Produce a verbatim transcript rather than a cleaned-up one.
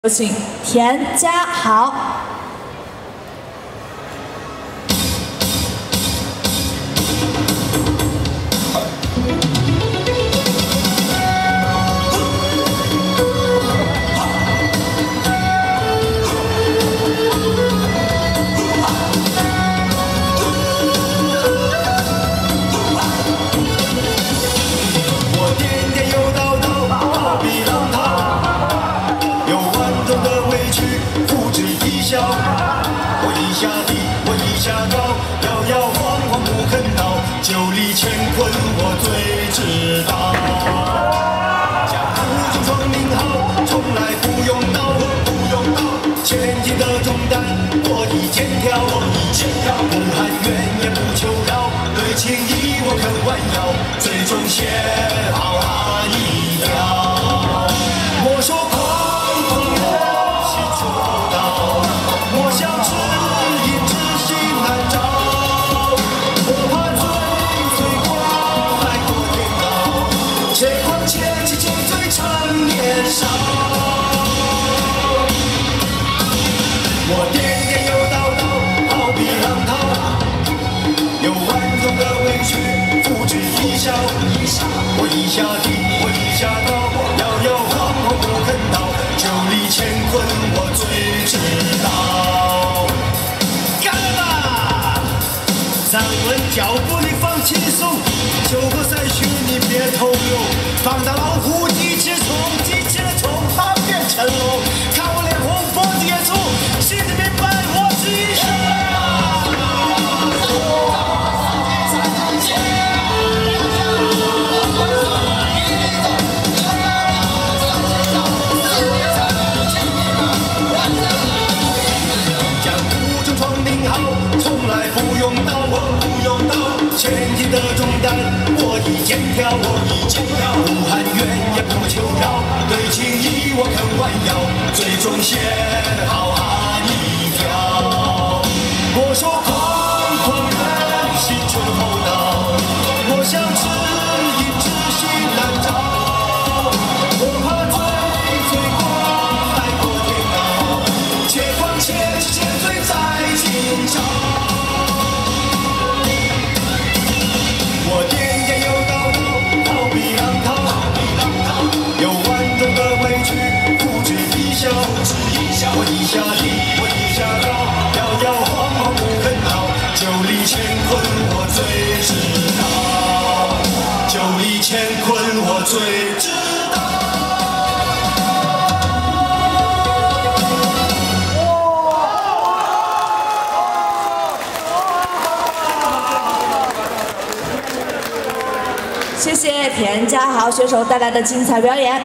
有请田家豪。 我一下低，我一下高，摇摇晃晃不肯倒，九里乾坤我最知道。江湖中闯名号，从来不用刀，不用刀。前进的重担，我一肩挑，我一肩挑。不喊冤也不求饶，对情义我肯弯腰，最终写好那一条。我说。 我颠颠又倒倒，好比浪涛，有万种的委屈，付之一笑。我一下低，我一下高，摇摇晃晃不肯倒，九里乾坤我最知道。干了吧！站稳脚步你放轻松，九个赛区你别偷溜，放大老虎机器冲，机器的冲它变成龙，看我脸红脖子也粗。 心里明白，我是英雄。江湖中闯名号，从来不用刀，我不用刀。前进的重担，我一肩挑，我一肩挑。不喊冤也不求饶，对情义我肯弯腰，最终写好汉一条。 我说狂狂人心存厚道，我想知音知心难找。我怕醉醉过海阔天高，且况且知千岁在今朝。我颠颠又倒倒，好比浪涛，有万种的委屈，付之一笑。我一下低，我一下高，摇摇晃晃不肯倒，九里乾坤我最知道，九里乾坤我最知道。 谢谢田家豪选手带来的精彩表演。